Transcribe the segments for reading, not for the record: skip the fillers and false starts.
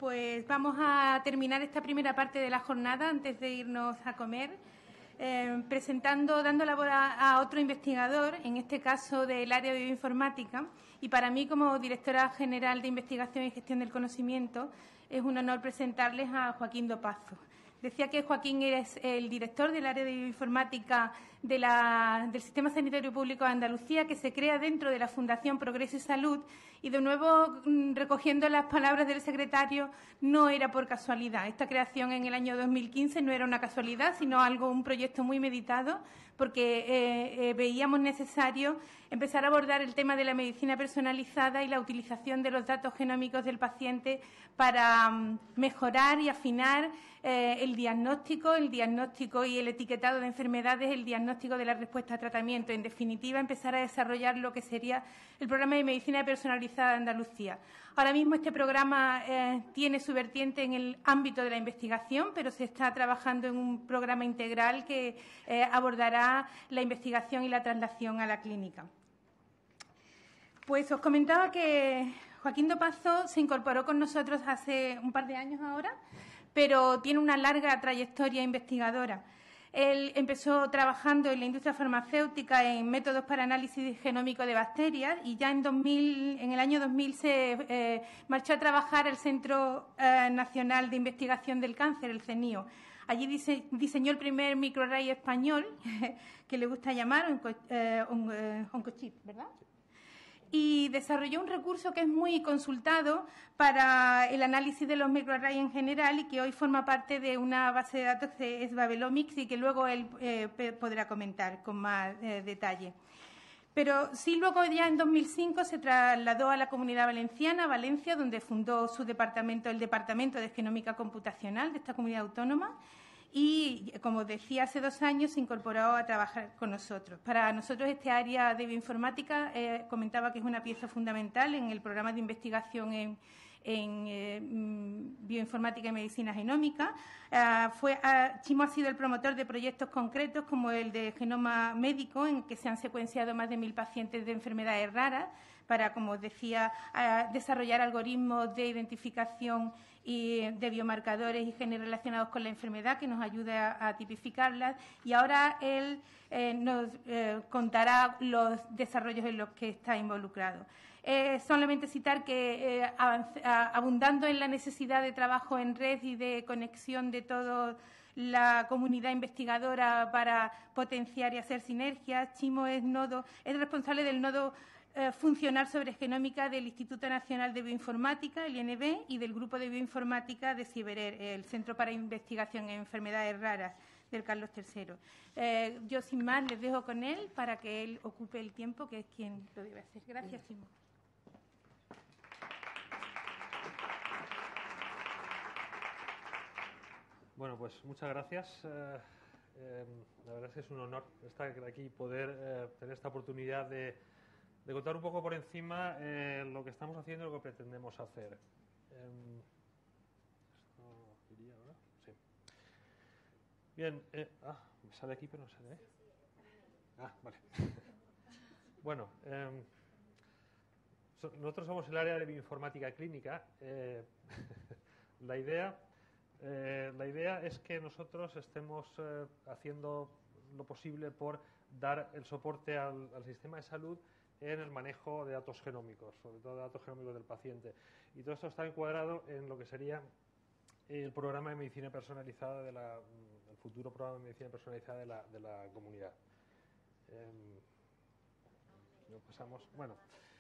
pues vamos a terminar esta primera parte de la jornada antes de irnos a comer, dando la voz a otro investigador, en este caso del área de bioinformática, y para mí, como directora general de Investigación y Gestión del Conocimiento, es un honor presentarles a Joaquín Dopazo. Decía que Joaquín es el director del área de bioinformática del Sistema Sanitario Público de Andalucía, que se crea dentro de la Fundación Progreso y Salud, y de nuevo, recogiendo las palabras del secretario, no era por casualidad. Esta creación en el año 2015 no era una casualidad, sino un proyecto muy meditado, porque veíamos necesario empezar a abordar el tema de la medicina personalizada y la utilización de los datos genómicos del paciente para mejorar y afinar el diagnóstico y el etiquetado de enfermedades, el diagnóstico de la respuesta a tratamiento. En definitiva, empezar a desarrollar lo que sería el programa de medicina personalizada de Andalucía. Ahora mismo este programa tiene su vertiente en el ámbito de la investigación, pero se está trabajando en un programa integral que abordará la investigación y la traslación a la clínica. Pues os comentaba que Joaquín Dopazo se incorporó con nosotros hace un par de años ahora, pero tiene una larga trayectoria investigadora. Él empezó trabajando en la industria farmacéutica en métodos para análisis genómico de bacterias y ya en el año 2000 se marchó a trabajar al Centro Nacional de Investigación del Cáncer, el CENIO. Allí diseñó el primer microarray español, que le gusta llamar OncoChip, ¿verdad? Y desarrolló un recurso que es muy consultado para el análisis de los microarrays en general y que hoy forma parte de una base de datos que es Babelomics y que luego él podrá comentar con más detalle. Pero sí, luego ya en 2005 se trasladó a la Comunidad Valenciana, Valencia, donde fundó su departamento, el Departamento de Genómica Computacional de esta comunidad autónoma. Y, como decía, hace 2 años se incorporó a trabajar con nosotros. Para nosotros este área de bioinformática comentaba que es una pieza fundamental en el programa de investigación en bioinformática y medicina genómica. Chimo ha sido el promotor de proyectos concretos como el de Genoma Médico, en que se han secuenciado más de 1000 pacientes de enfermedades raras para, como os decía, desarrollar algoritmos de identificación y de biomarcadores y genes relacionados con la enfermedad que nos ayude a tipificarlas. Y ahora él nos contará los desarrollos en los que está involucrado. Solamente citar que abundando en la necesidad de trabajo en red y de conexión de toda la comunidad investigadora para potenciar y hacer sinergias, Chimo es responsable del nodo funcional sobre genómica del Instituto Nacional de Bioinformática, el INB, y del Grupo de Bioinformática de CIBERER, el Centro para Investigación en Enfermedades Raras del Carlos III. Yo, sin más, les dejo con él para que él ocupe el tiempo, que es quien lo debe hacer. Gracias, Chimo. Bueno, pues muchas gracias. La verdad es que es un honor estar aquí y poder tener esta oportunidad de contar un poco por encima lo que estamos haciendo y lo que pretendemos hacer. ¿Esto iría ahora? Sí. Bien. Me sale aquí, pero no sale, ¿eh? Vale. Bueno, nosotros somos el área de bioinformática clínica. La idea es que nosotros estemos haciendo lo posible por dar el soporte al sistema de salud en el manejo de datos genómicos, sobre todo de datos genómicos del paciente. Y todo esto está encuadrado en lo que sería el programa de medicina personalizada el futuro programa de medicina personalizada de la comunidad. Pasamos. Bueno,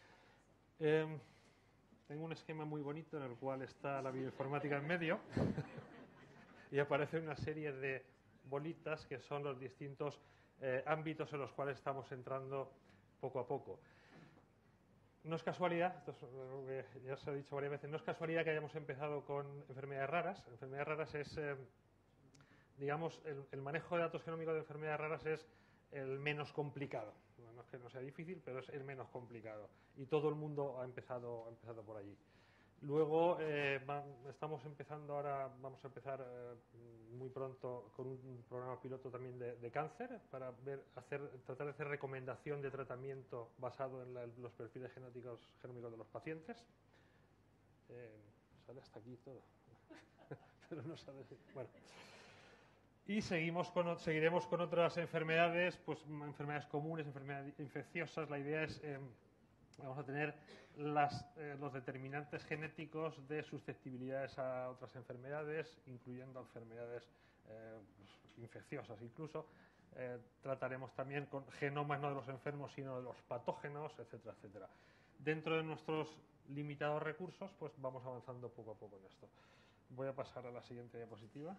tengo un esquema muy bonito en el cual está la bioinformática en medio y aparece una serie de bolitas que son los distintos ámbitos en los cuales estamos entrando poco a poco. No es casualidad, esto es algo que ya se ha dicho varias veces, no es casualidad que hayamos empezado con enfermedades raras. Enfermedades raras es, digamos, el manejo de datos genómicos de enfermedades raras es el menos complicado. No es que no sea difícil, pero es el menos complicado. Y todo el mundo ha empezado por allí. Luego vamos a empezar muy pronto con un programa piloto también de cáncer para tratar de hacer recomendación de tratamiento basado en los perfiles genómicos de los pacientes. Sale hasta aquí todo. Pero no sale. Bueno. Y seguiremos con otras enfermedades, pues enfermedades comunes, enfermedades infecciosas. La idea es, vamos a tener los determinantes genéticos de susceptibilidades a otras enfermedades, incluyendo enfermedades pues, infecciosas incluso. Trataremos también con genomas no de los enfermos, sino de los patógenos, etcétera, etcétera. Dentro de nuestros limitados recursos, pues vamos avanzando poco a poco en esto. Voy a pasar a la siguiente diapositiva.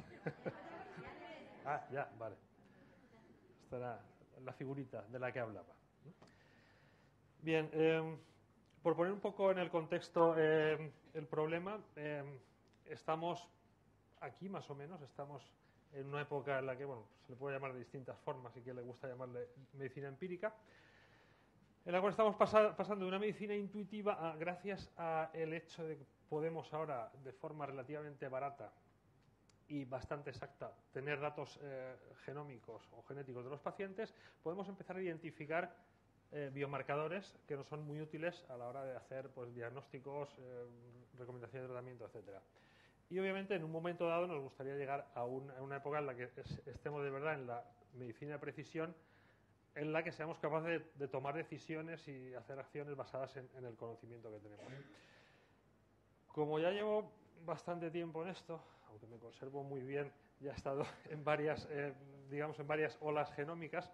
Ah, ya, vale. Esta era la figurita de la que hablaba. Bien, por poner un poco en el contexto el problema, estamos aquí más o menos, estamos en una época en la que, bueno, se le puede llamar de distintas formas y que le gusta llamarle medicina empírica, en la cual estamos pasando de una medicina intuitiva a, gracias al hecho de que podemos ahora, de forma relativamente barata y bastante exacta, tener datos genómicos o genéticos de los pacientes, podemos empezar a identificar biomarcadores que nos son muy útiles a la hora de hacer pues, diagnósticos, recomendaciones de tratamiento, etcétera. Y obviamente en un momento dado nos gustaría llegar a una época en la que estemos de verdad en la medicina de precisión, en la que seamos capaces de tomar decisiones y hacer acciones basadas en el conocimiento que tenemos. Como ya llevo bastante tiempo en esto, aunque me conservo muy bien, ya he estado en varias, digamos, en varias olas genómicas.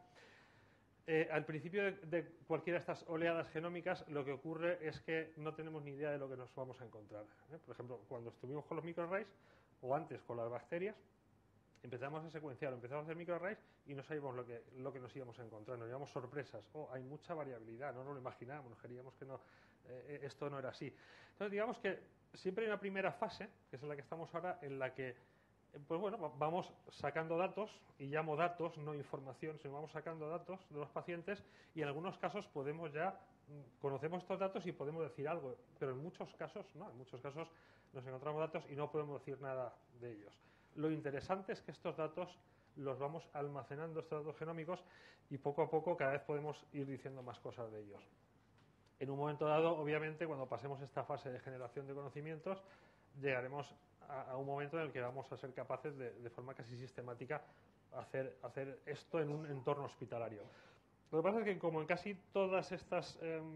Al principio de cualquiera de estas oleadas genómicas, lo que ocurre es que no tenemos ni idea de lo que nos vamos a encontrar. Por ejemplo, cuando estuvimos con los microarrays, o antes con las bacterias, empezamos a secuenciar, empezamos a hacer microarrays y no sabíamos lo que nos íbamos a encontrar, nos llevamos sorpresas. Hay mucha variabilidad, no nos lo imaginábamos, nos creíamos que no, esto no era así. Entonces, digamos que siempre hay una primera fase, que es en la que estamos ahora, en la que pues bueno, vamos sacando datos, y llamo datos, no información, sino vamos sacando datos de los pacientes y en algunos casos conocemos estos datos y podemos decir algo, pero en muchos casos no, en muchos casos nos encontramos datos y no podemos decir nada de ellos. Lo interesante es que estos datos los vamos almacenando, estos datos genómicos, y poco a poco cada vez podemos ir diciendo más cosas de ellos. En un momento dado, obviamente, cuando pasemos esta fase de generación de conocimientos, llegaremos a un momento en el que vamos a ser capaces de forma casi sistemática hacer esto en un entorno hospitalario. Lo que pasa es que, como en casi todas estas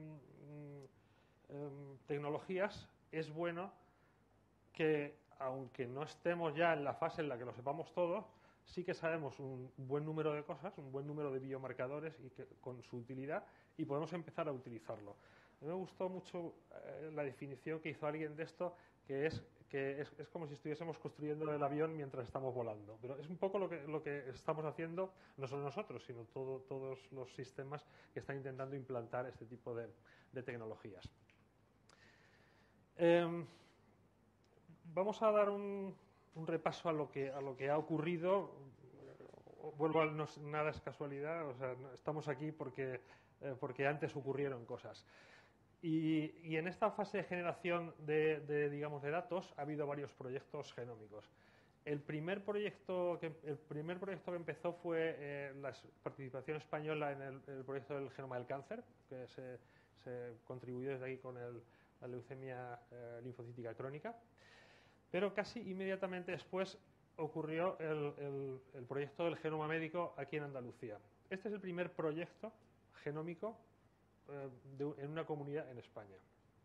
tecnologías, es bueno que, aunque no estemos ya en la fase en la que lo sepamos todo, sí que sabemos un buen número de cosas, un buen número de biomarcadores y con su utilidad, y podemos empezar a utilizarlo. A mí me gustó mucho la definición que hizo alguien de esto, que es como si estuviésemos construyendo el avión mientras estamos volando. Pero es un poco lo que estamos haciendo, no solo nosotros, sino todos los sistemas que están intentando implantar este tipo de tecnologías. Vamos a dar un repaso a lo que ha ocurrido. Vuelvo a nada es casualidad, o sea, estamos aquí porque antes ocurrieron cosas. Y en esta fase de generación digamos, de datos ha habido varios proyectos genómicos. El primer proyecto que empezó fue la participación española en el proyecto del genoma del cáncer, que se contribuyó desde aquí con la leucemia linfocítica crónica. Pero casi inmediatamente después ocurrió el proyecto del genoma médico aquí en Andalucía. Este es el primer proyecto genómico en una comunidad en España.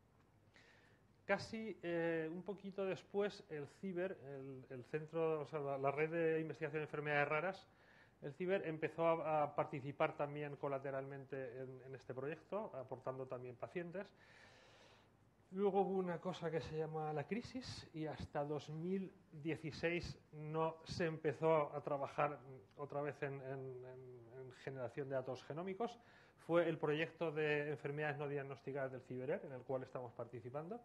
Casi un poquito después, el CIBER, el centro, o sea, la red de investigación de enfermedades raras, el CIBER empezó a participar también colateralmente en este proyecto, aportando también pacientes. Luego hubo una cosa que se llama la crisis y hasta 2016 no se empezó a trabajar otra vez en generación de datos genómicos. Fue el proyecto de enfermedades no diagnosticadas del CIBER, en el cual estamos participando.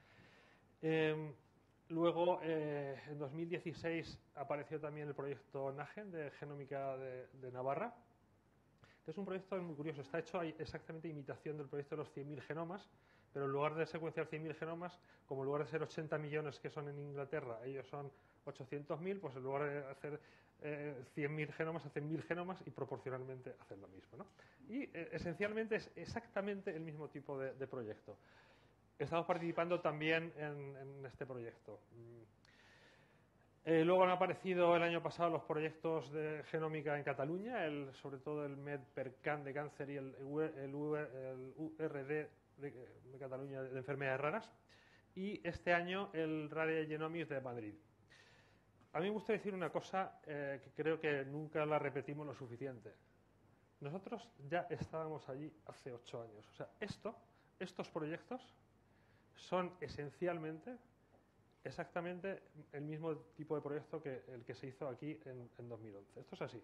Luego, en 2016, apareció también el proyecto NAGEN de Genómica de Navarra. Es un proyecto muy curioso. Está hecho exactamente imitación del proyecto de los 100.000 genomas, pero en lugar de secuenciar 100.000 genomas, como en lugar de ser 80 millones que son en Inglaterra, ellos son 800.000, pues en lugar de hacer 100.000 genomas, hacen 1.000 genomas y proporcionalmente hacen lo mismo, ¿no? Y esencialmente es exactamente el mismo tipo de proyecto. estamos participando también en este proyecto. Luego han aparecido el año pasado los proyectos de genómica en Cataluña, sobre todo el MedPerCan de cáncer y el URD de Cataluña de enfermedades raras, y este año el Rare Genomics de Madrid. A mí me gusta decir una cosa que creo que nunca la repetimos lo suficiente. Nosotros ya estábamos allí hace 8 años. O sea, estos proyectos son esencialmente exactamente el mismo tipo de proyecto que el que se hizo aquí en 2011. Esto es así.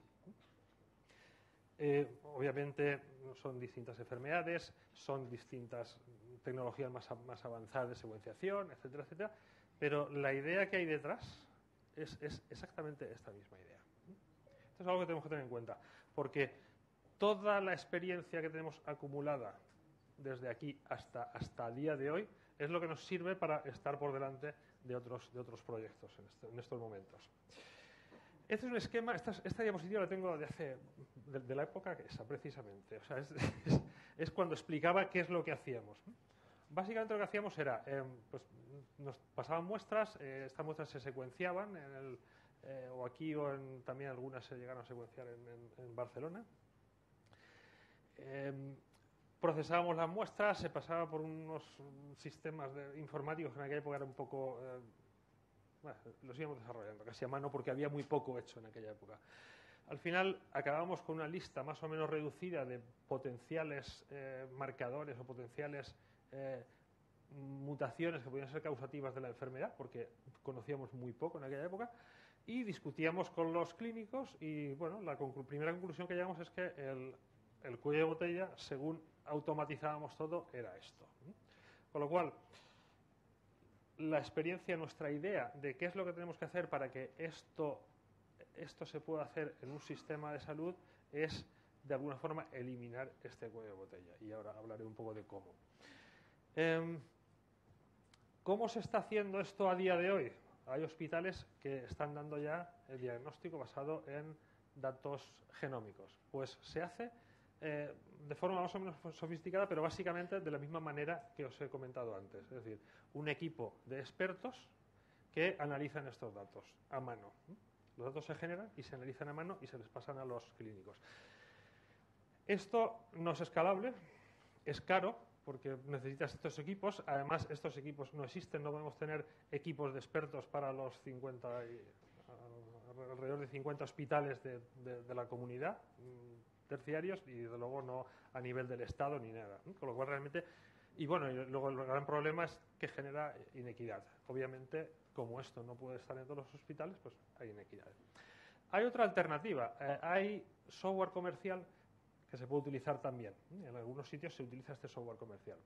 Obviamente son distintas enfermedades, son distintas tecnologías más avanzadas de secuenciación, etcétera, etcétera, pero la idea que hay detrás es exactamente esta misma idea. Esto es algo que tenemos que tener en cuenta, porque toda la experiencia que tenemos acumulada desde aquí hasta el día de hoy es lo que nos sirve para estar por delante de otros proyectos en estos momentos. Este es un esquema, esta diapositiva la tengo de la época esa, precisamente. O sea, es cuando explicaba qué es lo que hacíamos. Básicamente lo que hacíamos era, pues nos pasaban muestras, estas muestras se secuenciaban, o aquí también algunas se llegaron a secuenciar en Barcelona. Procesábamos las muestras, se pasaba por unos sistemas informáticos que en aquella época era un poco... bueno, los íbamos desarrollando casi a mano porque había muy poco hecho en aquella época. Al final acabamos con una lista más o menos reducida de potenciales marcadores o potenciales mutaciones que podían ser causativas de la enfermedad, porque conocíamos muy poco en aquella época, y discutíamos con los clínicos y bueno, la primera conclusión que llegamos es que el cuello de botella, según automatizábamos todo, era esto. Con lo cual, la experiencia, nuestra idea de qué es lo que tenemos que hacer para que esto se pueda hacer en un sistema de salud es, de alguna forma, eliminar este cuello de botella. Y ahora hablaré un poco de cómo. ¿Cómo se está haciendo esto a día de hoy? Hay hospitales que están dando ya el diagnóstico basado en datos genómicos. Pues se hace de forma más o menos sofisticada, pero básicamente de la misma manera que os he comentado antes. Es decir, un equipo de expertos que analizan estos datos a mano. Los datos se generan y se analizan a mano y se les pasan a los clínicos. Esto no es escalable, es caro, porque necesitas estos equipos. Además, estos equipos no existen, no podemos tener equipos de expertos para los alrededor de 50 hospitales de la comunidad terciarios, y desde luego no a nivel del Estado ni nada. Con lo cual realmente, y bueno, y luego el gran problema es que genera inequidad. Obviamente, como esto no puede estar en todos los hospitales, pues hay inequidad. Hay otra alternativa, hay software comercial que se puede utilizar también. En algunos sitios se utiliza este software comercial.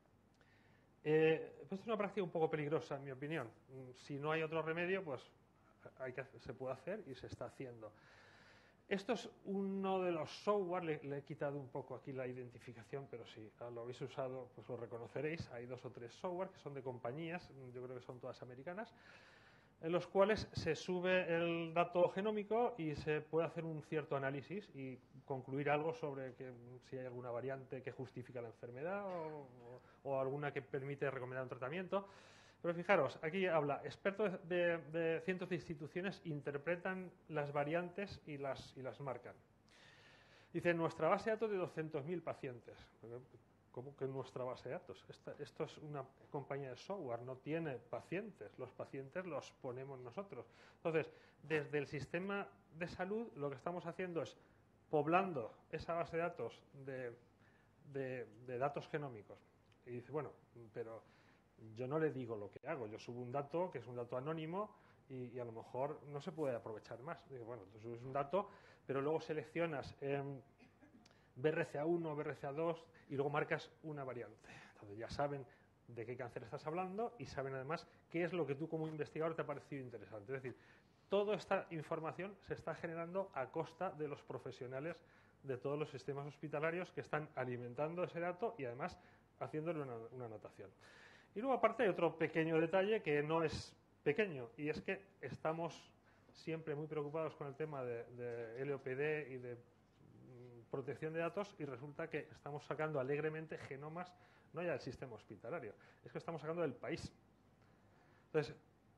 Esto es una práctica un poco peligrosa, en mi opinión. Si no hay otro remedio, pues se puede hacer y se está haciendo. Esto es uno de los software, le he quitado un poco aquí la identificación, pero si lo habéis usado, pues lo reconoceréis. Hay 2 o 3 software que son de compañías, yo creo que son todas americanas, en los cuales se sube el dato genómico y se puede hacer un cierto análisis y concluir algo sobre si hay alguna variante que justifica la enfermedad o alguna que permite recomendar un tratamiento. Pero fijaros, aquí habla, expertos de cientos de instituciones interpretan las variantes y las marcan. Dice, nuestra base de datos de 200.000 pacientes. ¿Cómo que nuestra base de datos? Esto es una compañía de software, no tiene pacientes. Los pacientes los ponemos nosotros. Entonces, desde el sistema de salud, lo que estamos haciendo es poblando esa base de datos de datos genómicos. Y dice, bueno, pero yo no le digo lo que hago. Yo subo un dato que es un dato anónimo y a lo mejor no se puede aprovechar más. Digo, bueno, tú subes un dato, pero luego seleccionas BRCA1, BRCA2 y luego marcas una variante. Entonces ya saben de qué cáncer estás hablando y saben además qué es lo que tú como investigador te ha parecido interesante. Es decir, toda esta información se está generando a costa de los profesionales de todos los sistemas hospitalarios que están alimentando ese dato y además haciéndole una anotación. Y luego aparte hay otro pequeño detalle que no es pequeño, y es que estamos siempre muy preocupados con el tema de LOPD y de protección de datos, y resulta que estamos sacando alegremente genomas no ya del sistema hospitalario, es que estamos sacando del país. Entonces,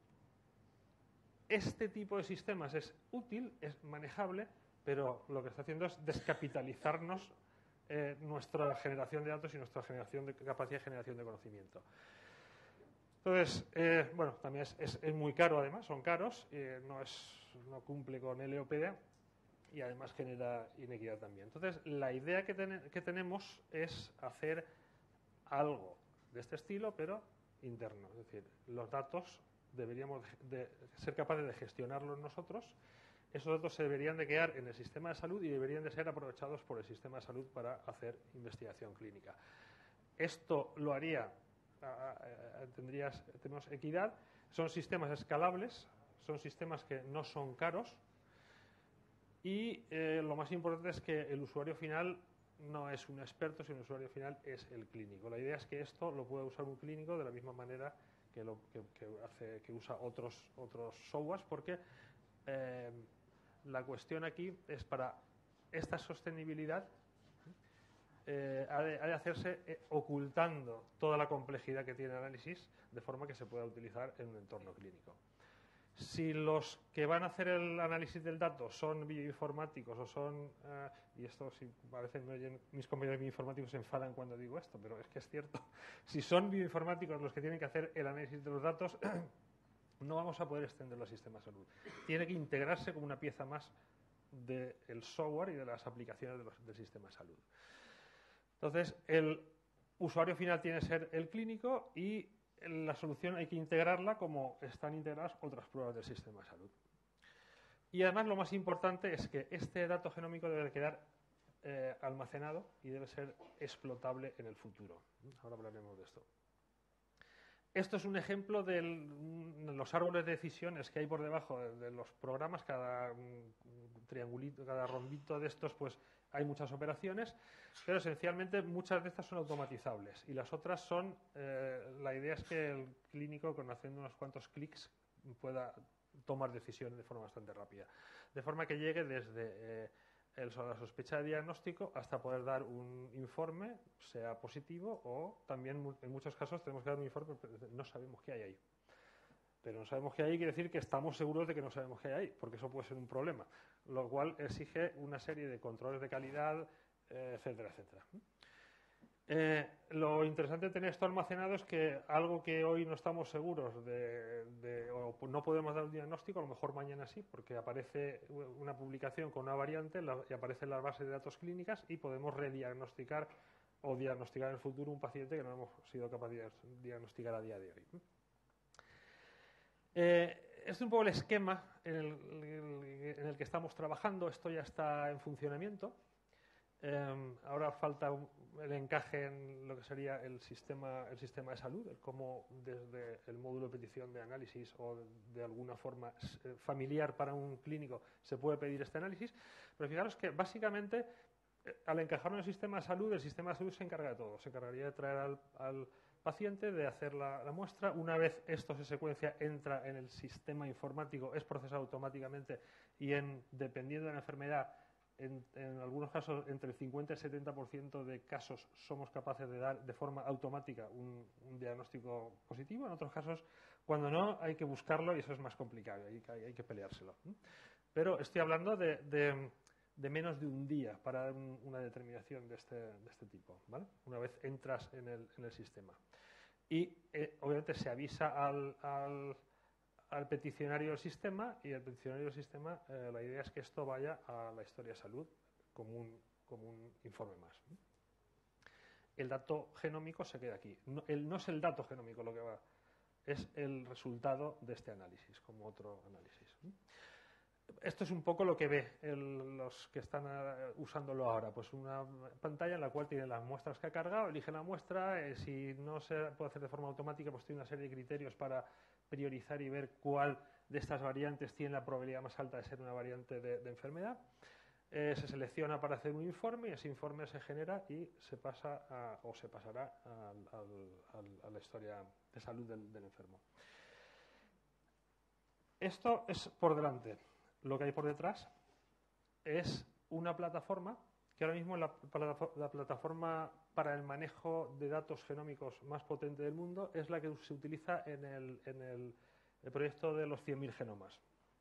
este tipo de sistemas es útil, es manejable, pero lo que está haciendo es descapitalizarnos nuestra generación de datos y nuestra generación de capacidad de generación de conocimiento. Entonces, bueno, también es muy caro además, son caros, no cumple con LOPD y además genera inequidad también. Entonces, la idea que tenemos es hacer algo de este estilo, pero interno. Es decir, los datos deberíamos de ser capaces de gestionarlos nosotros. Esos datos se deberían de quedar en el sistema de salud y deberían de ser aprovechados por el sistema de salud para hacer investigación clínica. Esto lo haría, tenemos equidad, son sistemas escalables, son sistemas que no son caros y lo más importante es que el usuario final no es un experto, sino el usuario final es el clínico. La idea es que esto lo pueda usar un clínico de la misma manera que usa otros softwares, porque la cuestión aquí es para esta sostenibilidad ha de hacerse ocultando toda la complejidad que tiene el análisis de forma que se pueda utilizar en un entorno clínico. Si los que van a hacer el análisis del dato son bioinformáticos o son, y esto si parece mis compañeros bioinformáticos se enfadan cuando digo esto, pero es que es cierto, si son bioinformáticos los que tienen que hacer el análisis de los datos, no vamos a poder extenderlo al sistema de salud. Tiene que integrarse como una pieza más del software y de las aplicaciones del sistema de salud. Entonces, el usuario final tiene que ser el clínico y la solución hay que integrarla como están integradas otras pruebas del sistema de salud. Y además lo más importante es que este dato genómico debe quedar almacenado y debe ser explotable en el futuro. Ahora hablaremos de esto. Esto es un ejemplo de los árboles de decisiones que hay por debajo de los programas. Cada triangulito, cada rombito de estos, pues hay muchas operaciones, pero esencialmente muchas de estas son automatizables y las otras son, la idea es que el clínico, con haciendo unos cuantos clics, pueda tomar decisiones de forma bastante rápida. De forma que llegue desde la sospecha de diagnóstico hasta poder dar un informe, sea positivo o también en muchos casos tenemos que dar un informe, pero no sabemos qué hay ahí. Pero no sabemos qué hay, quiere decir que estamos seguros de que no sabemos qué hay ahí, porque eso puede ser un problema, lo cual exige una serie de controles de calidad, etcétera, etcétera. Lo interesante de tener esto almacenado es que algo que hoy no estamos seguros o no podemos dar un diagnóstico, a lo mejor mañana sí, porque aparece una publicación con una variante y aparece en las bases de datos clínicas y podemos rediagnosticar o diagnosticar en el futuro un paciente que no hemos sido capaces de diagnosticar a día de hoy. Este es un poco el esquema en el que estamos trabajando. Esto ya está en funcionamiento. Ahora falta el encaje en lo que sería el sistema de salud, el cómo desde el módulo de petición de análisis o de alguna forma familiar para un clínico se puede pedir este análisis. Pero fijaros que básicamente al encajarlo en el sistema de salud se encarga de todo. Se encargaría de traer al paciente, de hacer la muestra. Una vez esto se secuencia, entra en el sistema informático, es procesado automáticamente y dependiendo de la enfermedad, en algunos casos entre el 50 y el 70% de casos somos capaces de dar de forma automática un diagnóstico positivo. En otros casos, cuando no, hay que buscarlo y eso es más complicado, hay que peleárselo. Pero estoy hablando de menos de un día para dar una determinación de este tipo, ¿vale? Una vez entras en el sistema. Y obviamente se avisa al peticionario del sistema y el peticionario del sistema, la idea es que esto vaya a la historia de salud como un informe más. El dato genómico se queda aquí. No es el dato genómico lo que va, es el resultado de este análisis, como otro análisis. Esto es un poco lo que ve los que están usándolo ahora. Pues una pantalla en la cual tiene las muestras que ha cargado, elige la muestra, si no se puede hacer de forma automática, pues tiene una serie de criterios para priorizar y ver cuál de estas variantes tiene la probabilidad más alta de ser una variante de enfermedad. Se selecciona para hacer un informe y ese informe se genera y se pasa o se pasará a la historia de salud del enfermo. Esto es por delante. Lo que hay por detrás es una plataforma que ahora mismo la plataforma para el manejo de datos genómicos más potente del mundo, es la que se utiliza en el proyecto de los 100.000 genomas.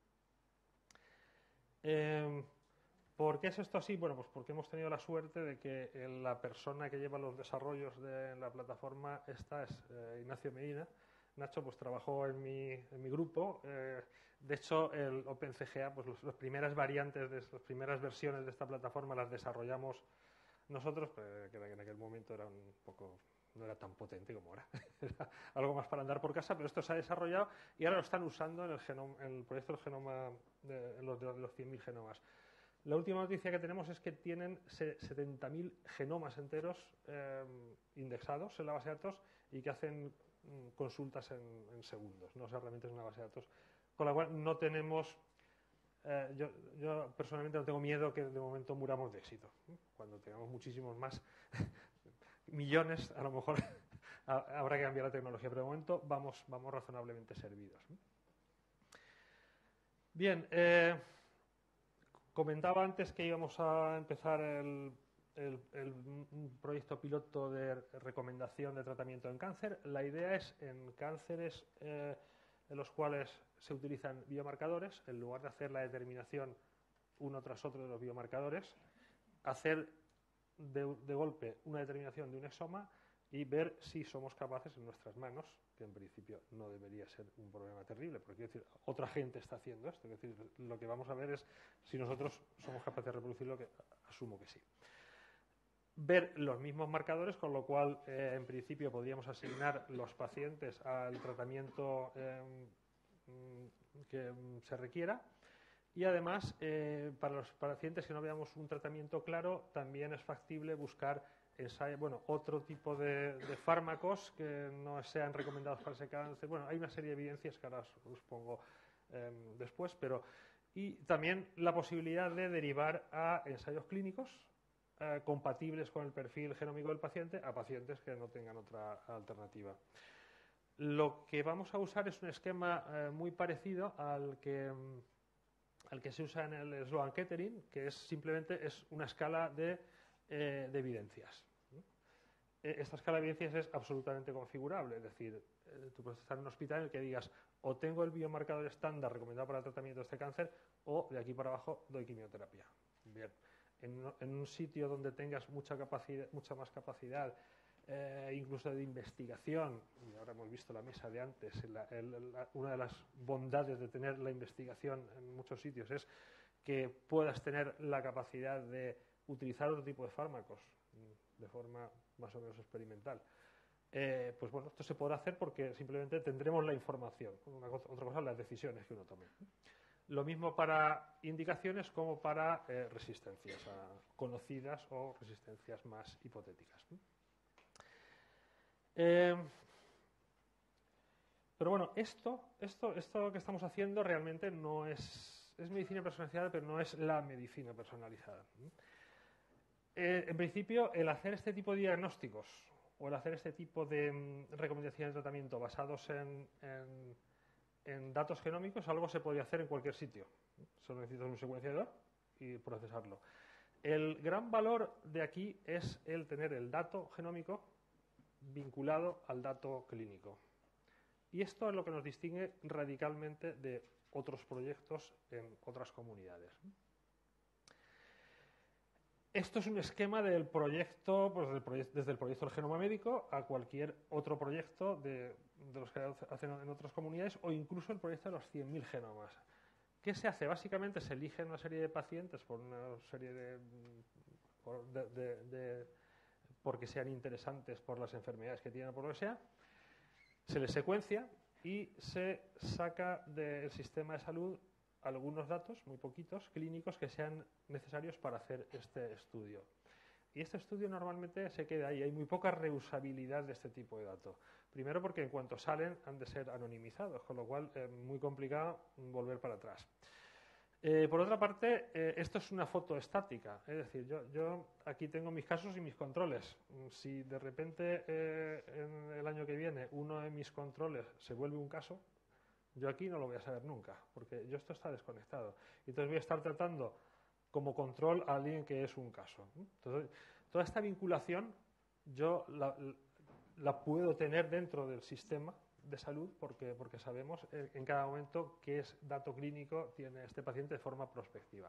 ¿Por qué es esto así? Bueno, pues porque hemos tenido la suerte de que la persona que lleva los desarrollos de la plataforma esta es Ignacio Medina. Nacho pues trabajó en mi grupo. De hecho, el OpenCGA, pues las primeras variantes, las primeras versiones de esta plataforma las desarrollamos nosotros, que en aquel momento era no era tan potente como ahora. Era algo más para andar por casa, pero esto se ha desarrollado y ahora lo están usando en el proyecto del genoma de los 100.000 genomas. La última noticia que tenemos es que tienen 70.000 genomas enteros indexados en la base de datos y que hacen consultas en segundos, ¿no? O sea, realmente es una base de datos con la cual no tenemos... yo personalmente no tengo miedo que de momento muramos de éxito. Cuando tengamos muchísimos más millones, a lo mejor habrá que cambiar la tecnología, pero de momento vamos razonablemente servidos. Bien, comentaba antes que íbamos a empezar el proyecto piloto de recomendación de tratamiento en cáncer. La idea es en cánceres en los cuales se utilizan biomarcadores, en lugar de hacer la determinación uno tras otro de los biomarcadores, hacer de golpe una determinación de un exoma y ver si somos capaces en nuestras manos, que en principio no debería ser un problema terrible, porque quiero decir, otra gente está haciendo esto. Es decir, lo que vamos a ver es si nosotros somos capaces de reproducirlo, que asumo que sí. Ver los mismos marcadores, con lo cual, en principio, podríamos asignar los pacientes al tratamiento que se requiera. Y además, para los pacientes que no veamos un tratamiento claro, también es factible buscar otro tipo de fármacos que no sean recomendados para ese cáncer. Bueno, hay una serie de evidencias que ahora os pongo después, y también la posibilidad de derivar a ensayos clínicos compatibles con el perfil genómico del paciente a pacientes que no tengan otra alternativa. Lo que vamos a usar es un esquema muy parecido al que se usa en el Sloan Kettering, que simplemente es una escala de evidencias. Esta escala de evidencias es absolutamente configurable, es decir, tú puedes estar en un hospital en el que digas o tengo el biomarcador estándar recomendado para el tratamiento de este cáncer o de aquí para abajo doy quimioterapia. Bien. En un sitio donde tengas mucha más capacidad, incluso de investigación, y ahora hemos visto la mesa de antes, una de las bondades de tener la investigación en muchos sitios es que puedas tener la capacidad de utilizar otro tipo de fármacos de forma más o menos experimental. Pues bueno, esto se podrá hacer porque simplemente tendremos la información. Otra cosa, las decisiones que uno tome. Lo mismo para indicaciones como para resistencias conocidas o resistencias más hipotéticas. Pero bueno, esto que estamos haciendo realmente no es medicina personalizada, pero no es la medicina personalizada. En principio, el hacer este tipo de diagnósticos o el hacer este tipo de recomendaciones de tratamiento basados en datos genómicos, algo se podría hacer en cualquier sitio. Solo necesitas un secuenciador y procesarlo. El gran valor de aquí es el tener el dato genómico vinculado al dato clínico. Y esto es lo que nos distingue radicalmente de otros proyectos en otras comunidades. Esto es un esquema del proyecto, desde el proyecto del genoma médico a cualquier otro proyecto de los que hacen en otras comunidades o incluso el proyecto de los 100.000 genomas. ¿Qué se hace? Básicamente se eligen una serie de pacientes por una serie porque sean interesantes por las enfermedades que tienen o por lo que sea, se les secuencia y se saca del sistema de salud algunos datos, muy poquitos, clínicos que sean necesarios para hacer este estudio. Y este estudio normalmente se queda ahí. Hay muy poca reusabilidad de este tipo de datos. Primero porque en cuanto salen han de ser anonimizados, con lo cual es muy complicado volver para atrás. Por otra parte, esto es una foto estática. Es decir, yo aquí tengo mis casos y mis controles. Si de repente en el año que viene uno de mis controles se vuelve un caso, yo aquí no lo voy a saber nunca, porque esto está desconectado. Entonces voy a estar tratando como control a alguien que es un caso. Entonces, toda esta vinculación yo la puedo tener dentro del sistema de salud porque sabemos en cada momento qué dato clínico tiene este paciente de forma prospectiva.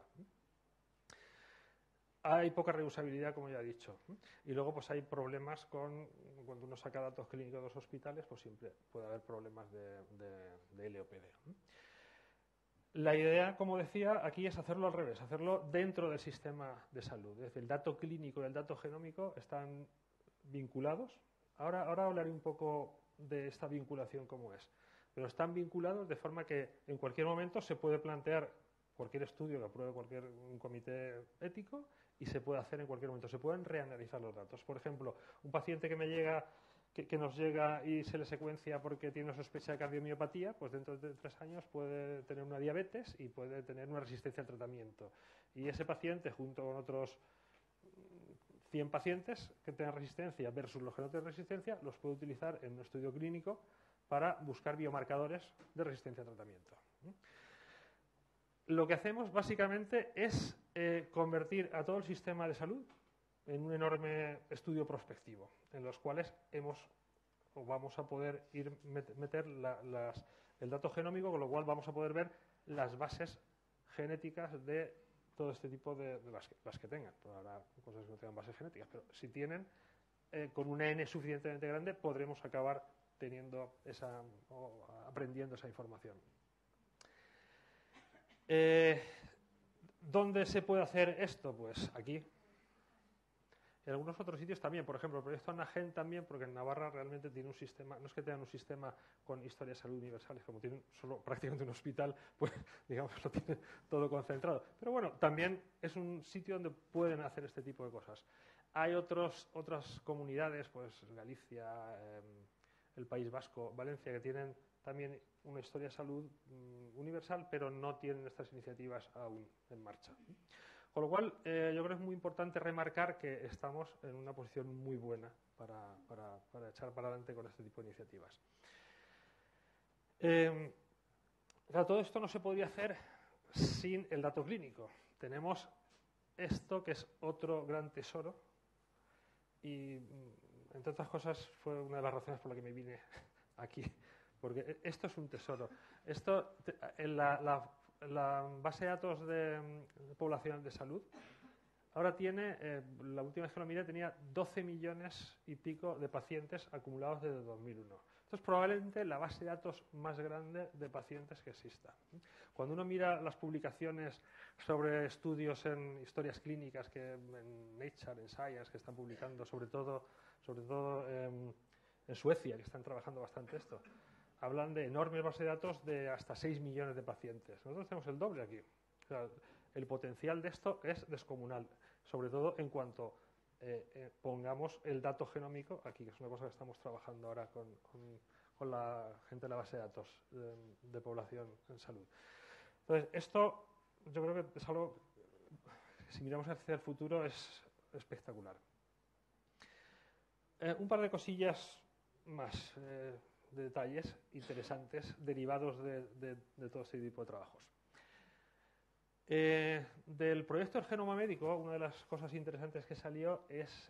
Hay poca reusabilidad, como ya he dicho. Y luego pues hay problemas cuando uno saca datos clínicos de los hospitales, pues siempre puede haber problemas de LOPD. La idea, como decía, aquí es hacerlo al revés, hacerlo dentro del sistema de salud. Es decir, el dato clínico y el dato genómico están vinculados. Ahora hablaré un poco de esta vinculación cómo es. Pero están vinculados de forma que en cualquier momento se puede plantear cualquier estudio que apruebe un comité ético y se puede hacer en cualquier momento. Se pueden reanalizar los datos. Por ejemplo, un paciente que nos llega y se le secuencia porque tiene una sospecha de cardiomiopatía, pues dentro de 3 años puede tener una diabetes y puede tener una resistencia al tratamiento. Y ese paciente, junto con otros 100 pacientes que tengan resistencia versus los que no tienen resistencia, los puede utilizar en un estudio clínico para buscar biomarcadores de resistencia al tratamiento. Lo que hacemos básicamente es convertir a todo el sistema de salud en un enorme estudio prospectivo, en los cuales vamos a poder meter el dato genómico, con lo cual vamos a poder ver las bases genéticas de todo este tipo de las que tengan. Pues habrá cosas que no tengan bases genéticas, pero si tienen, con una N suficientemente grande, podremos acabar aprendiendo esa información. ¿Dónde se puede hacer esto? Pues aquí. En algunos otros sitios también, por ejemplo, el proyecto Anagen también, porque en Navarra realmente tiene un sistema, no es que tengan un sistema con historias de salud universales, como tienen solo prácticamente un hospital, pues digamos lo tienen todo concentrado. Pero bueno, también es un sitio donde pueden hacer este tipo de cosas. Hay otras comunidades, pues Galicia, el País Vasco, Valencia, que tienen también una historia de salud universal, pero no tienen estas iniciativas aún en marcha. Con lo cual, yo creo que es muy importante remarcar que estamos en una posición muy buena para echar para adelante con este tipo de iniciativas. Claro, todo esto no se podría hacer sin el dato clínico. Tenemos esto, que es otro gran tesoro, y entre otras cosas fue una de las razones por la que me vine aquí, porque esto es un tesoro. Esto, la base de datos de poblacional de salud ahora tiene, la última vez que lo miré, tenía 12 millones y pico de pacientes acumulados desde 2001. Esto es probablemente la base de datos más grande de pacientes que exista. Cuando uno mira las publicaciones sobre estudios en historias clínicas que en Nature, en Science, que están publicando, sobre todo en Suecia, que están trabajando bastante esto, hablan de enormes bases de datos de hasta 6 millones de pacientes. Nosotros tenemos el doble aquí. O sea, el potencial de esto es descomunal, sobre todo en cuanto pongamos el dato genómico aquí, que es una cosa que estamos trabajando ahora con la gente de la base de datos de población en salud. Entonces, esto yo creo que es algo, si miramos hacia el futuro, es espectacular. Un par de cosillas más, de detalles interesantes derivados de todo este tipo de trabajos. Del proyecto del genoma médico, una de las cosas interesantes que salió es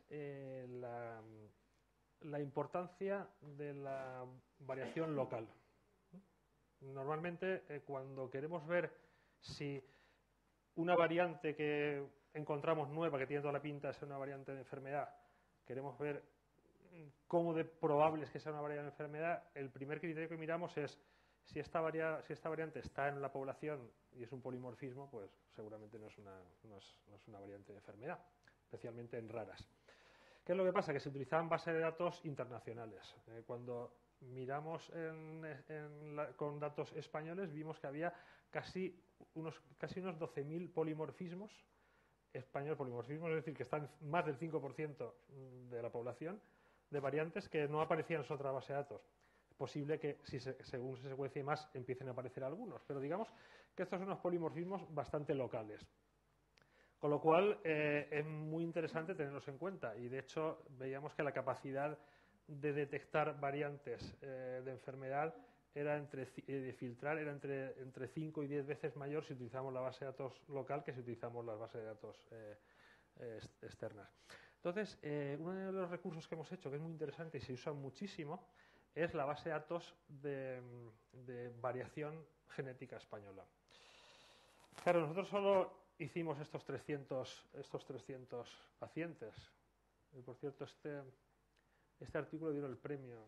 la importancia de la variación local. Normalmente, cuando queremos ver si una variante que encontramos nueva, que tiene toda la pinta de ser una variante de enfermedad, queremos ver cómo de probable es que sea una variante de enfermedad, el primer criterio que miramos es si esta variante está en la población y es un polimorfismo, pues seguramente no es una variante de enfermedad, especialmente en raras. ¿Qué es lo que pasa? Que se utilizaban bases de datos internacionales. Cuando miramos con datos españoles, vimos que había casi unos 12.000 polimorfismos, polimorfismos, es decir, que están más del 5% de la población, de variantes que no aparecían en otra base de datos. Es posible que, según se secuencie más, empiecen a aparecer algunos, pero digamos que estos son unos polimorfismos bastante locales. Con lo cual, es muy interesante tenerlos en cuenta. Y, de hecho, veíamos que la capacidad de detectar variantes de enfermedad de filtrar era entre 5 y 10 veces mayor si utilizamos la base de datos local que si utilizamos las bases de datos externas. Entonces, uno de los recursos que hemos hecho, que es muy interesante y se usa muchísimo, es la base de datos de variación genética española. Claro, nosotros solo hicimos estos 300 pacientes. Y, por cierto, este artículo dio el premio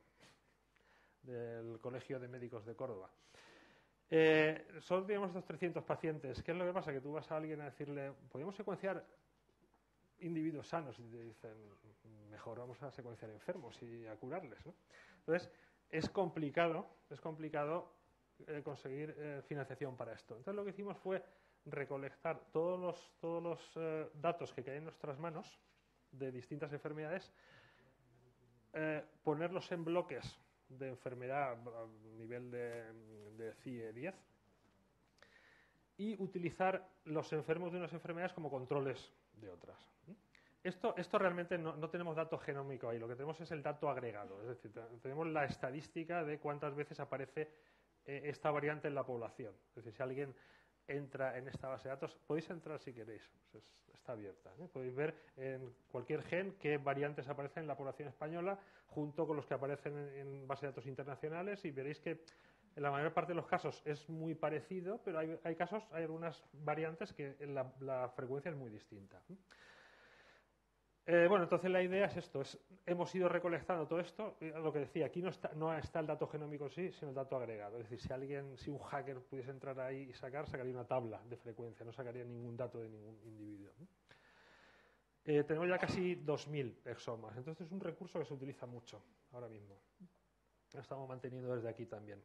del Colegio de Médicos de Córdoba. Solo teníamos estos 300 pacientes. ¿Qué es lo que pasa? Que tú vas a alguien a decirle, ¿podemos secuenciar individuos sanos? Y te dicen, mejor vamos a secuenciar enfermos y a curarles, ¿no? Entonces, es complicado conseguir financiación para esto. Entonces, lo que hicimos fue recolectar todos los datos que caen en nuestras manos de distintas enfermedades, ponerlos en bloques de enfermedad a nivel de CIE 10 y utilizar los enfermos de unas enfermedades como controles de otras. Esto realmente no tenemos dato genómico ahí, lo que tenemos es el dato agregado, es decir, tenemos la estadística de cuántas veces aparece esta variante en la población. Es decir, si alguien entra en esta base de datos, podéis entrar si queréis, pues está abierta, ¿eh? Podéis ver en cualquier gen qué variantes aparecen en la población española junto con los que aparecen en base de datos internacionales y veréis que en la mayor parte de los casos es muy parecido, pero hay algunas variantes que la frecuencia es muy distinta. Bueno, entonces la idea es esto, hemos ido recolectando todo esto, lo que decía, aquí no está el dato genómico en sí, sino el dato agregado. Es decir, si un hacker pudiese entrar ahí y sacaría una tabla de frecuencia, no sacaría ningún dato de ningún individuo. Tenemos ya casi 2.000 exomas, entonces es un recurso que se utiliza mucho ahora mismo. Lo estamos manteniendo desde aquí también.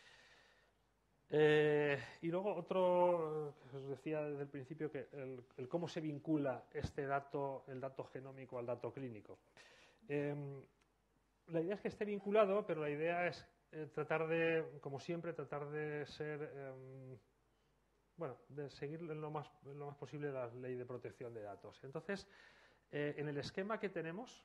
Y luego otro, que os decía desde el principio, que el cómo se vincula el dato genómico al dato clínico. La idea es que esté vinculado, pero la idea es como siempre, tratar de ser, de seguir lo más posible la ley de protección de datos. Entonces, en el esquema que tenemos,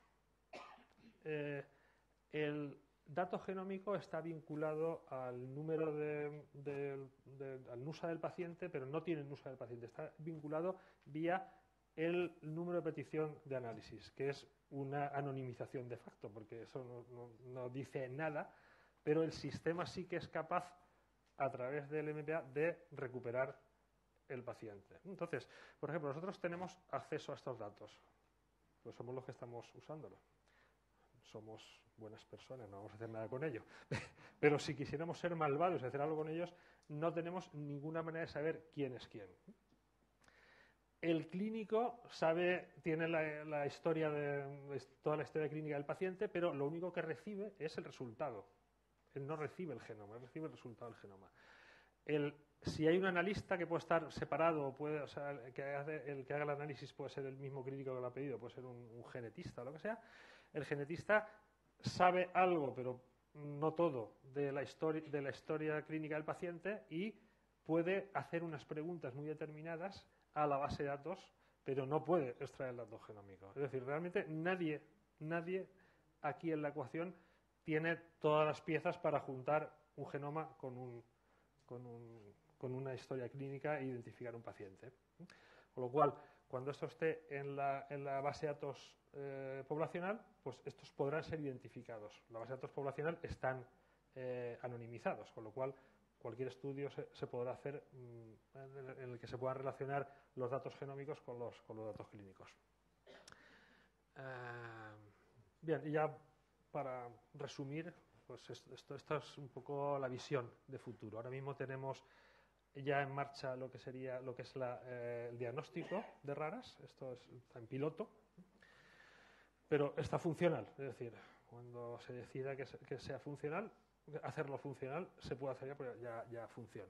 el dato genómico está vinculado al número al NUSA del paciente, pero no tiene el NUSA del paciente. Está vinculado vía el número de petición de análisis, que es una anonimización de facto, porque eso no dice nada, pero el sistema sí que es capaz, a través del MPA, de recuperar el paciente. Entonces, por ejemplo, nosotros tenemos acceso a estos datos, pues somos los que estamos usándolo. Somos buenas personas, no vamos a hacer nada con ello. Pero si quisiéramos ser malvados y hacer algo con ellos, no tenemos ninguna manera de saber quién es quién. El clínico tiene toda la historia clínica del paciente, pero lo único que recibe es el resultado. Él no recibe el genoma, él recibe el resultado del genoma. Si hay un analista que puede estar separado, el que haga el análisis puede ser el mismo clínico que lo ha pedido, puede ser un genetista o lo que sea. El genetista sabe algo, pero no todo, de la historia clínica del paciente y puede hacer unas preguntas muy determinadas a la base de datos, pero no puede extraer el dato genómico. Es decir, realmente nadie aquí en la ecuación tiene todas las piezas para juntar un genoma con una historia clínica e identificar un paciente. Con lo cual, cuando esto esté en la base de datos poblacional, pues estos podrán ser identificados. La base de datos poblacional están anonimizados, con lo cual cualquier estudio se podrá hacer en el que se puedan relacionar los datos genómicos con los datos clínicos. Bien, y ya para resumir, pues esto es un poco la visión de futuro. Ahora mismo tenemos ya en marcha lo que es el diagnóstico de raras. Esto está en piloto, pero está funcional. Es decir, cuando se decida que sea funcional, hacerlo funcional, se puede hacer ya, porque ya funciona.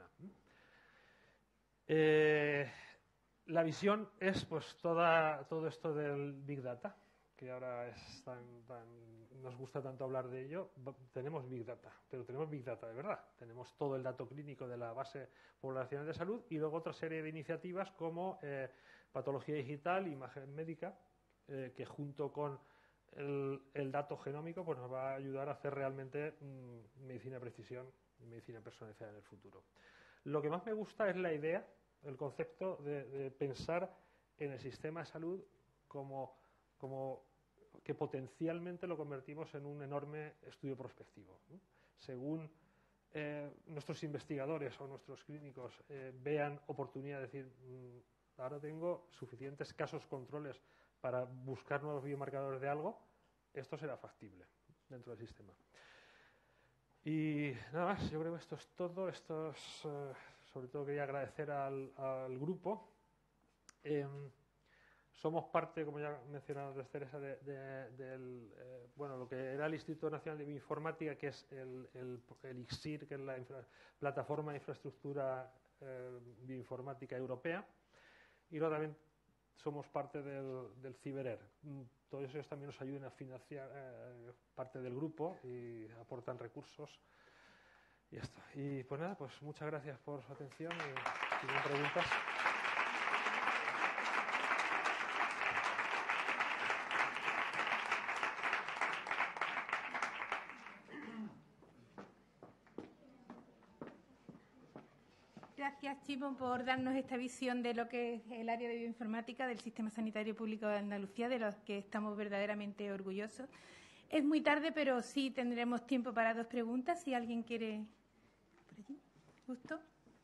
La visión es pues todo esto del Big Data, que ahora nos gusta tanto hablar de ello. Tenemos Big Data, pero tenemos Big Data de verdad. Tenemos todo el dato clínico de la base poblacional de salud y luego otra serie de iniciativas como patología digital, imagen médica, que junto con el dato genómico pues nos va a ayudar a hacer realmente medicina de precisión y medicina personalizada en el futuro. Lo que más me gusta es la idea, el concepto de pensar en el sistema de salud como como que potencialmente lo convertimos en un enorme estudio prospectivo, ¿no? Según nuestros investigadores o nuestros clínicos vean oportunidad de decir, ahora tengo suficientes casos controles para buscar nuevos biomarcadores de algo, esto será factible dentro del sistema. Y nada más, yo creo que esto es todo. Sobre todo quería agradecer al grupo. Somos parte, como ya mencionaba antes Teresa, del lo que era el Instituto Nacional de Bioinformática, que es el ICSIR, que es la plataforma de infraestructura bioinformática europea, y luego también somos parte del CiberER. Todos ellos también nos ayudan a financiar parte del grupo y aportan recursos. Y esto. Y pues nada, pues muchas gracias por su atención y si tienen preguntas. Gracias, Chimo, por darnos esta visión de lo que es el área de bioinformática del Sistema Sanitario Público de Andalucía, de los que estamos verdaderamente orgullosos. Es muy tarde, pero sí tendremos tiempo para 2 preguntas, si alguien quiere. ¿Por allí? ¿Justo?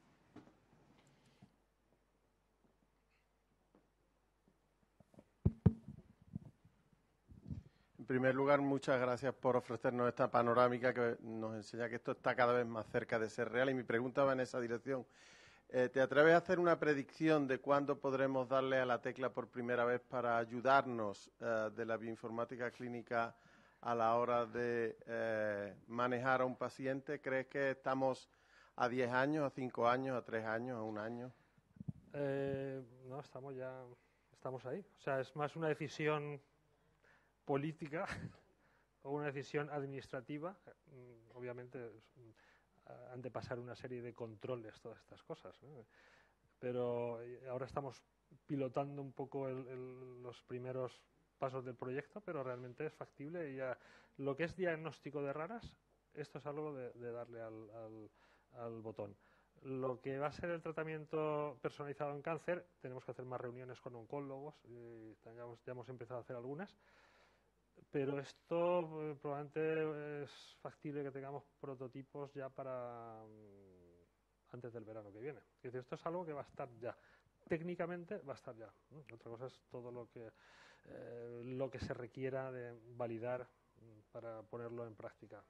En primer lugar, muchas gracias por ofrecernos esta panorámica que nos enseña que esto está cada vez más cerca de ser real. Y mi pregunta va en esa dirección. ¿Te atreves a hacer una predicción de cuándo podremos darle a la tecla por primera vez para ayudarnos de la bioinformática clínica a la hora de manejar a un paciente? ¿Crees que estamos a 10 años, a 5 años, a 3 años, a 1 año? No, estamos ahí. O sea, es más una decisión política o una decisión administrativa. Obviamente han de pasar una serie de controles todas estas cosas, ¿no? Pero ahora estamos pilotando un poco los primeros pasos del proyecto, pero realmente es factible. Y ya, lo que es diagnóstico de raras, esto es algo de darle al botón. Lo que va a ser el tratamiento personalizado en cáncer, tenemos que hacer más reuniones con oncólogos, ya hemos empezado a hacer algunas. Pero esto probablemente es factible que tengamos prototipos ya para antes del verano que viene. Es decir, esto es algo que va a estar ya. Técnicamente va a estar ya, ¿no? Otra cosa es todo lo que se requiera de validar para ponerlo en práctica.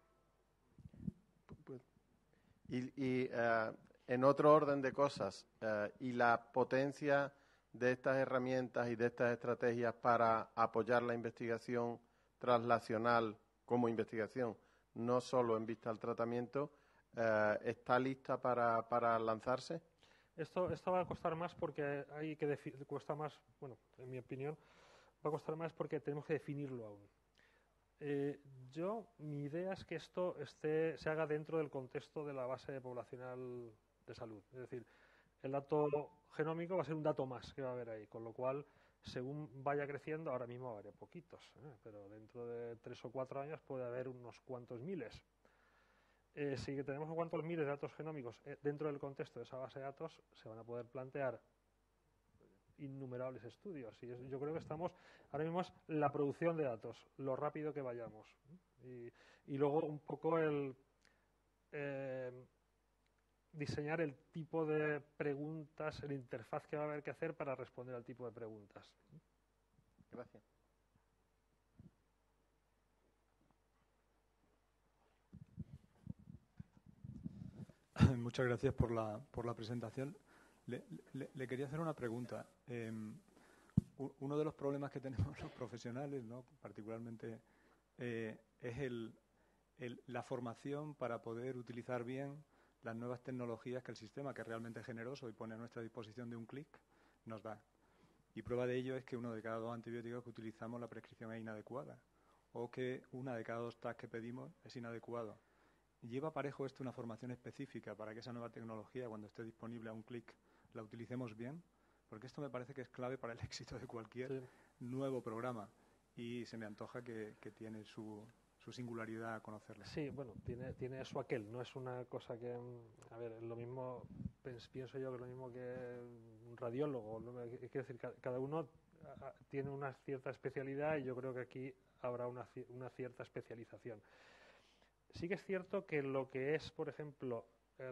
Y en otro orden de cosas, y la potencia de estas herramientas y de estas estrategias para apoyar la investigación translacional como investigación, no solo en vista al tratamiento, ¿está lista para lanzarse? Esto va a costar más porque cuesta más, bueno, en mi opinión, va a costar más porque tenemos que definirlo aún. Mi idea es que esto se haga dentro del contexto de la base poblacional de salud. Es decir, el dato genómico va a ser un dato más que va a haber ahí, con lo cual, según vaya creciendo, ahora mismo va a haber poquitos, pero dentro de 3 o 4 años puede haber unos cuantos miles. Si tenemos unos cuantos miles de datos genómicos dentro del contexto de esa base de datos, se van a poder plantear innumerables estudios. Y yo creo que estamos, ahora mismo es la producción de datos, lo rápido que vayamos. Y luego un poco diseñar el tipo de preguntas, el interfaz que va a haber que hacer para responder al tipo de preguntas. Gracias. Muchas gracias por la presentación. Le quería hacer una pregunta. Uno de los problemas que tenemos los profesionales, ¿no?, particularmente, es la formación para poder utilizar bien las nuevas tecnologías que el sistema, que es realmente generoso y pone a nuestra disposición de un clic, nos da. Y prueba de ello es que 1 de cada 2 antibióticos que utilizamos, la prescripción es inadecuada, o que 1 de cada 2 TAC que pedimos es inadecuado. ¿Lleva aparejo esto una formación específica para que esa nueva tecnología, cuando esté disponible a un clic, la utilicemos bien? Porque esto me parece que es clave para el éxito de cualquier nuevo programa, y se me antoja que tiene su singularidad a conocerla. Sí, bueno, tiene su aquel, no es una cosa que, a ver, lo mismo pienso yo que es lo mismo que un radiólogo. Quiero decir, cada uno tiene una cierta especialidad y yo creo que aquí habrá una cierta especialización. Sí que es cierto que lo que es, por ejemplo,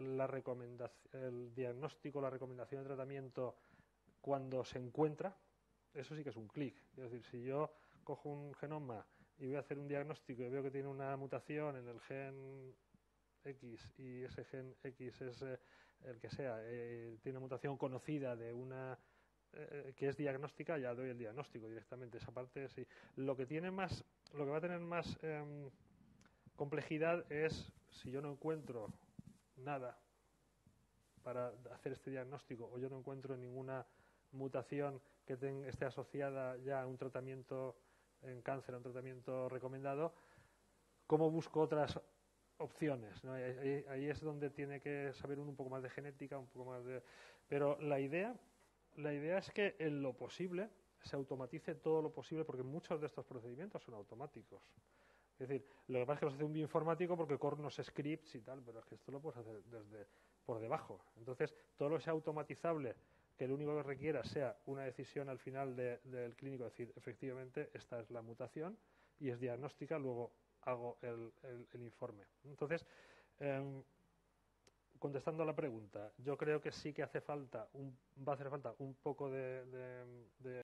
el diagnóstico, la recomendación de tratamiento cuando se encuentra, eso sí que es un clic. Es decir, si yo cojo un genoma y voy a hacer un diagnóstico y veo que tiene una mutación en el gen X y ese gen X es el que sea, tiene una mutación conocida de una que es diagnóstica, ya doy el diagnóstico directamente. Esa parte sí. Lo que va a tener más complejidad es si yo no encuentro nada para hacer este diagnóstico o yo no encuentro ninguna mutación que esté asociada ya a un tratamiento en cáncer, a un tratamiento recomendado, ¿cómo busco otras opciones? ¿No? Ahí es donde tiene que saber un poco más de genética, un poco más de... Pero la idea es que en lo posible se automatice todo lo posible, porque muchos de estos procedimientos son automáticos. Es decir, lo que pasa es que los hace un bioinformático porque corre unos scripts y tal, pero es que esto lo puedes hacer desde por debajo. Entonces, todo lo que sea automatizable, que lo único que requiera sea una decisión al final del clínico, decir, efectivamente, esta es la mutación y es diagnóstica, luego hago el informe. Entonces, contestando a la pregunta, yo creo que sí que va a hacer falta un poco de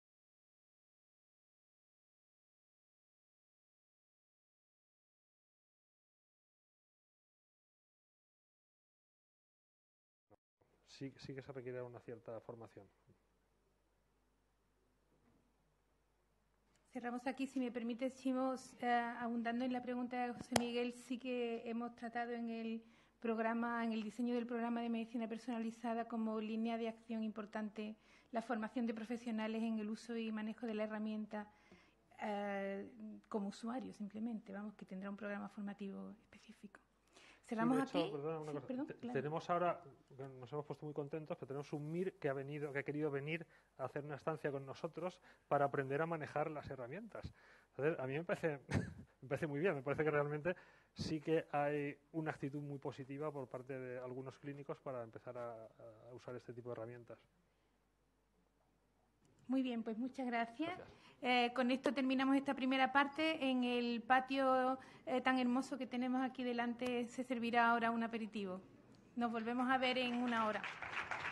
sí que se requiere una cierta formación. Cerramos aquí. Si me permite, seguimos abundando en la pregunta de José Miguel. Sí que hemos tratado en el diseño del programa de medicina personalizada como línea de acción importante la formación de profesionales en el uso y manejo de la herramienta como usuario, simplemente. Vamos, que tendrá un programa formativo específico. Cerramos sí, de hecho, aquí. Perdona, una sí, cosa. Perdón, claro. Tenemos ahora, nos hemos puesto muy contentos, pero tenemos un MIR que ha querido venir a hacer una estancia con nosotros para aprender a manejar las herramientas. Entonces, a mí me parece muy bien, me parece que realmente sí que hay una actitud muy positiva por parte de algunos clínicos para empezar a usar este tipo de herramientas. Muy bien, pues muchas gracias. Con esto terminamos esta primera parte. En el patio tan hermoso que tenemos aquí delante se servirá ahora un aperitivo. Nos volvemos a ver en una hora.